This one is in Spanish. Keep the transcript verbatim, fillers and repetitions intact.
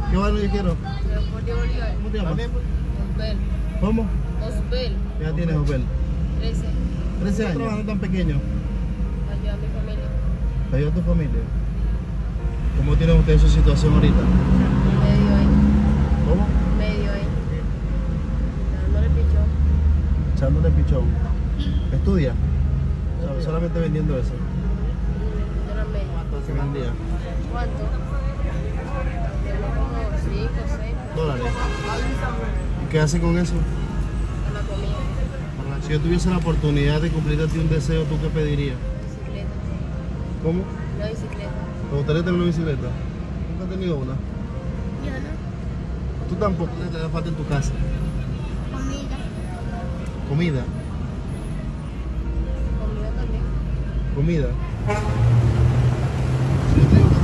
¿Qué barrio yo quiero? Leopoldo Bolívar. ¿Cómo te llamas? Osbel. ¿Cómo? Osbel. ¿Qué edad tienes, Opel? trece. trece años. ¿Trabajando tan pequeño? Ayuda a mi familia. ¿Te ayuda a tu familia? ¿Cómo tienen ustedes su situación ahorita? Medio ahí. ¿Cómo? Medio ahí. Dándole pichón. Echándole pichón. ¿Estudia? O sea, solamente vendiendo eso. Yo la medio. ¿Cuánto hacen al día? ¿Cuánto? Tengo como cinco, seis. Dólares. ¿Y qué hacen con eso? A la comida. Si yo tuviese la oportunidad de cumplir a ti un deseo, ¿tú qué pedirías? Bicicleta. ¿Cómo? Una bicicleta. ¿Te gustaría tener una bicicleta? ¿Nunca has tenido una? Yo no. ¿Tú tampoco te da falta en tu casa? Comida. ¿Comida? Comida también. ¿Comida? Si yo te digo que